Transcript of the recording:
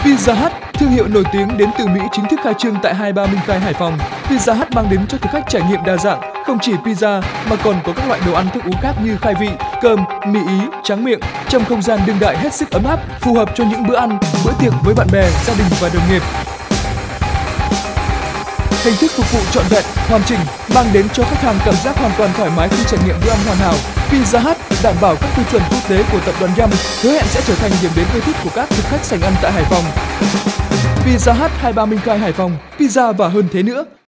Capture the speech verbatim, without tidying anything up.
Pizza Hut, thương hiệu nổi tiếng đến từ Mỹ chính thức khai trương tại hai mươi ba Minh Khai, Hải Phòng. Pizza Hut mang đến cho thực khách trải nghiệm đa dạng, không chỉ pizza mà còn có các loại đồ ăn thức uống khác như khai vị, cơm, mì ý, tráng miệng trong không gian đương đại hết sức ấm áp, phù hợp cho những bữa ăn, bữa tiệc với bạn bè, gia đình và đồng nghiệp. Hình thức phục vụ trọn vẹn, hoàn chỉnh mang đến cho khách hàng cảm giác hoàn toàn thoải mái khi trải nghiệm bữa ăn hoàn hảo. Pizza Hut đảm bảo các tiêu chuẩn quốc tế của tập đoàn Yum, hứa hẹn sẽ trở thành điểm đến yêu thích của các thực khách sành ăn tại Hải Phòng. Pizza Hut hai mươi ba Minh Khai, Hải Phòng, pizza và hơn thế nữa.